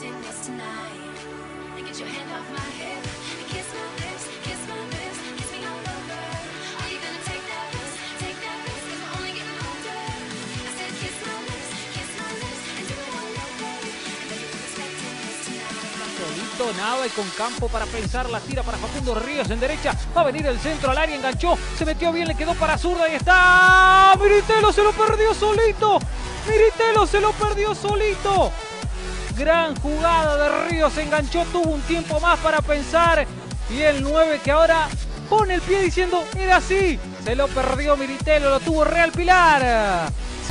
Nava y con campo para pensar, la tira para Facundo Ríos en derecha, va a venir el centro al área, enganchó, se metió bien, le quedó para zurda y está. Miritelo se lo perdió solito, Miritelo se lo perdió solito. Gran jugada de Ríos, enganchó, tuvo un tiempo más para pensar y el 9 que ahora pone el pie diciendo era así, se lo perdió Miritelo, lo tuvo Real Pilar.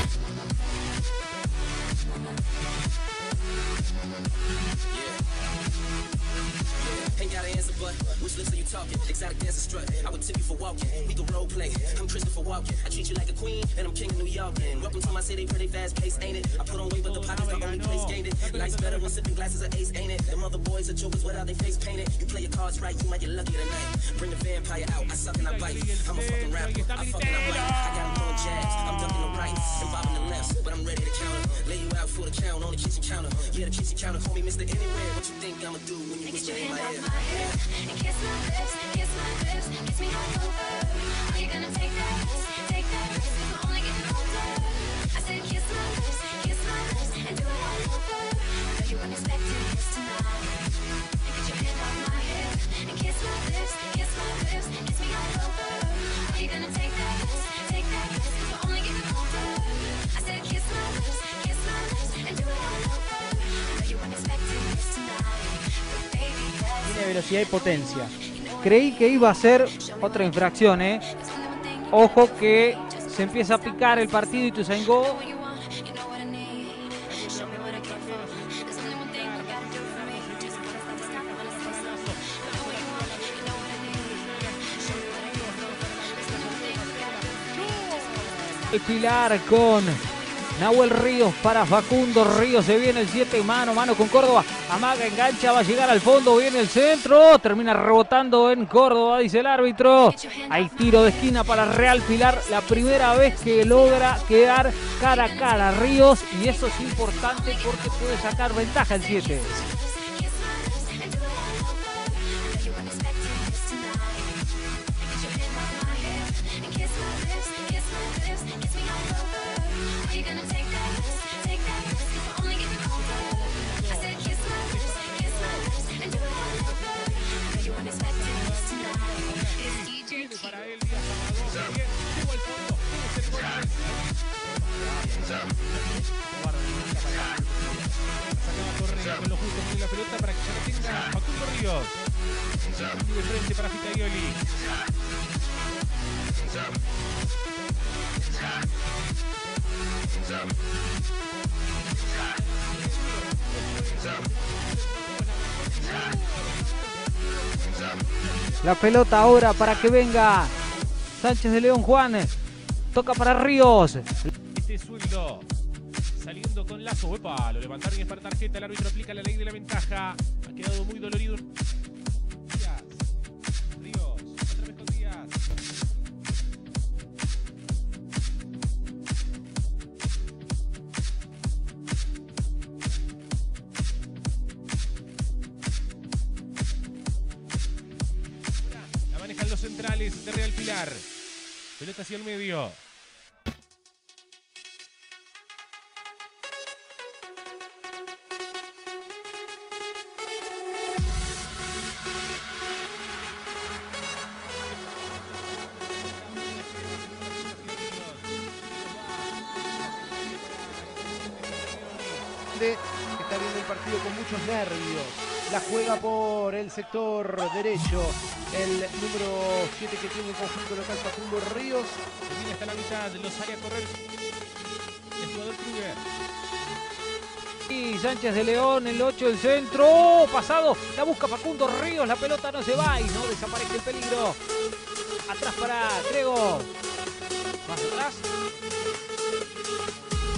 Exotic dancer strut, I would tip you for walking. We can role play. I'm Christopher Walken. I treat you like a queen, and I'm king of New York. And welcome to my city, pretty fast pace, ain't it? I put on weight, but the pockets the only place gained it. Life's better when sipping glasses of ace, ain't it? Them other boys are jokers without their face painted. You play your cards right, you might get lucky tonight. Bring the vampire out, I suck and I bite. I'm a fucking rapper, I fuck and I bite. I got them throwing jabs, I'm ducking the right, and bobbing the left, but I'm ready to counter. Lay you out for the count on the kitchen counter. Yeah, the kitchen counter, call me Mr. Anywhere. What you think I'ma do when you whisper in my ear? And kiss my lips, kiss my lips, kiss me all over. Are you gonna take that risk? Take that risk, 'cause we're only getting older. I said kiss my lips, and do it all over. I know you weren't expecting this tonight. And get your hand on my hip, and kiss my lips, kiss me all over. Are you gonna take that risk? Take that risk, 'cause we're only getting older. I said kiss my lips, and do it all over. I know you weren't expecting this tonight. But baby, Tiene velocidad y potencia. Creí que iba a ser otra infracción, Ojo que se empieza a picar el partido y Ituzaingó el Pilar con Nahuel Ríos para Facundo Ríos, se viene el 7 mano a mano con Córdoba, amaga, engancha, va a llegar al fondo, viene el centro, termina rebotando en Córdoba, dice el árbitro. Hay tiro de esquina para Real Pilar, la primera vez que logra quedar cara a cara Ríos y eso es importante porque puede sacar ventaja el 7. Con lo justo con la pelota para que ya lo tenga Facundo Ríos. De frente para Fitaioli. La pelota ahora para que venga Sánchez de León Juan. Toca para Ríos. Este sueldo saliendo con Lazo. Uepa, lo levantaron y es para tarjeta. El árbitro aplica la ley de la ventaja. Ha quedado muy dolorido. Díaz. Ríos. Otra vez con Díaz. La manejan los centrales de Real Pilar. Pelota hacia el medio. Está viendo el partido con muchos nervios. La juega por el sector derecho. El número 7 que tiene el conjunto local, Facundo Ríos. Termina hasta la mitad, los sale a correr el jugador Kruger. Y Sánchez de León, el 8, el centro. Pasado, la busca Facundo Ríos. La pelota no se va y no desaparece el peligro. Atrás para Grego. Más atrás.